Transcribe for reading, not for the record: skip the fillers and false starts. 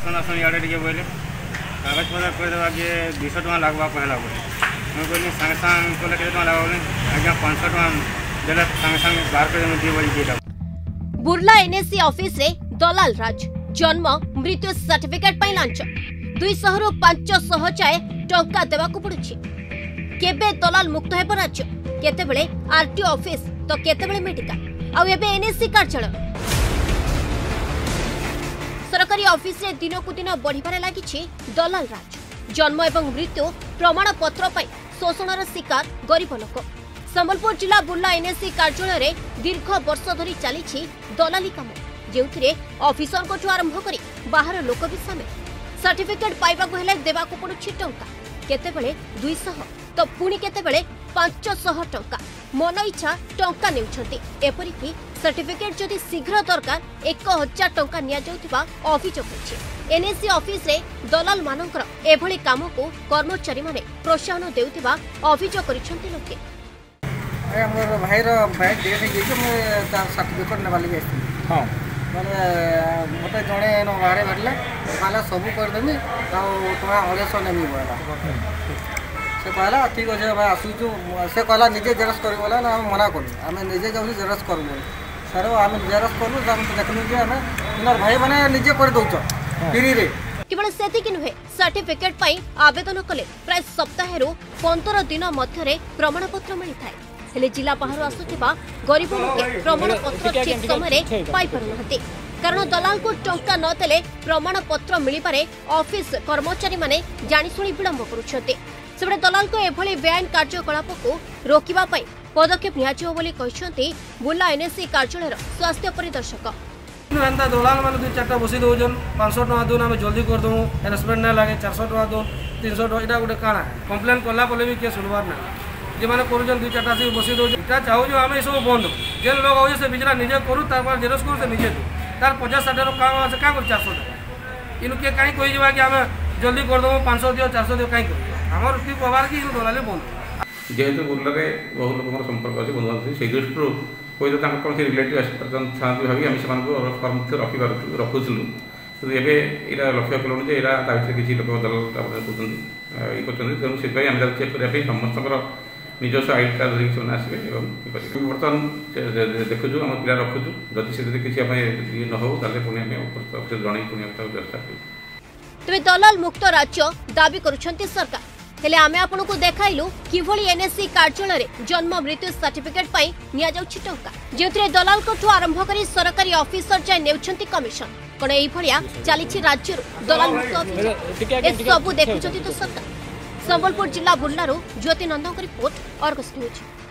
आसन आसन इे बोले कागज पत्र करदेवा कि 200 टका लगवा पहला बोले मुझे कहली सागे सागे कहले के लगा बोले आज्ञा 500 टका देले सागे सागे बाहर कर दी बोली बुर्ला एनएससी ऑफिस रे दलाल राज जन्म मृत्यु सर्टिफिकेट पाई लांच 200 रु 500 जाए टंका देवाकू पड़ुछि। केबे दलाल मुक्त हेब राज्य केतेबेले आरटीओ ऑफिस तो केतेबेले मेडिकल आउ एबे एनएससी कार्यालय सरकारी ऑफिस रे दिन को दिन बढ़िबारे लागिछि दलाल राज जन्म एवं मृत्यु प्रमाण पत्र पाई शोषणर शिकार गरीब लोक। संबलपुर जिला बुर्ला एनएससी कार्यालय रे दीर्घ वर्ष धरी चली दलाली काम जेउथिरे ऑफिसर को आरंभ करी बाहर लोक भी सामिल। सर्टिफिकेट पाइबाकू हेले देबाकू पड़ुछि टंका केतेबेले 200 तो पुणी केतेबेले 500 टंका मन इच्छा टंका नेउछंती। एपरिकी सर्टिफिकेट जदि शीघ्र दरकार 1000 टंका निया जाउथिबा अभियोग होछि। एनएससी ऑफिस रे दलाल मानकर एभली काम को कर्मचारी माने प्रोत्साहन देउथिबा अभियोग करिसंती लोके। हमर भाईर भाई डेट हे जे मैं तार सर्टिफिकेट नेबाली गेस्ती हां माने मते जणे न बारे बाटला माला सब कर देमी आ तोरा 900 नेमी बोला से कहला ठीक अछि भाई आसु से कहला निजे जेरक्स करी बोला ना हम मना करू हमें निजे जाउ जेरक्स करू सर हम जेरक्स करू हम देखनु जे हमें इनर भाई माने निजे कर दउछ फ्री रे। केवल सेति कि नुहे सर्टिफिकेट पाई आवेदन कले प्राय सप्ताह 15 दिन मध्य प्रमाण पत्र मिली थाए हेले जिला बाहर आसुथिबा गरीब लोके प्रमाण पत्र ठीक समय पाई पारुनहति कारण दलाल को टंका न देले प्रमाण पत्र मिली पारे ऑफिस कर्मचारी माने जानि सुनी विलंब करुछते। सेबडे दलाल को एभली बेआईन कार्यकलाप को रोकिबा पई पदक्षेप नियाजियो बोली कहिसंती बुर्ला एनएससी कार्यालय स्वास्थ्य परिदर्शक। एंता दलाल माने 2-4टा बसी दोजन 500 टका दोन हम जल्दी कर दऊ हेरासमेंट ना लागे 400 टका दो 300 टका इटा गोटे काना कंप्लेन कला बोले भी के सुनवार ना जे माने करूजन 2-4टा से बसी दो इटा चाहू जो हम सब बंद जे लोग हो से बिजरा निजे करू तार जेरक्स करू से निजे तार 50-60 रो काम से का कर 400 टका इनु के काई कोई जबा कि हम जल्दी कर दऊ 500 दियो 400 दियो काई कर हमर उठी पवार कि इनु दलाले बंद जेहेतु बुर्ला रे बहुत लोक संपर्क अछि बंधु से दृष्टि कोई तो कौन रिलेटिव आसपास भावी आम से रखुलु तो ये लक्ष्य कलु जे यहाँ किसी लोक दलाल कहते ये तेणु से आम चेक करने समस्त निजस्व आईडी कार्ड धरिक आसवे बर्तमान देखुचु आम पिला रखुचु जदि से किसी ये न हो पुणी जन पुणी व्यवस्था करूँ। तेज दलाल मुक्त राज्य दाबी करुछंती सरकार हेले आमे आपनको देखाइलु किभली एनएससी कार्यालय रे जन्म मृत्यु सर्टिफिकेट पाई निया जाउछि टंका जेउथरे दलाल कोठु आरंभ करी सरकारी ऑफिसर जाय नेउछंती कमिशन कोन एई भलिया चलीछि राज्य दलाल मुक्त अभियान ए सब देखुछंती तो सरकार। संबलपुर जिला बुर्लारू Jyoti Nandan report Argus news.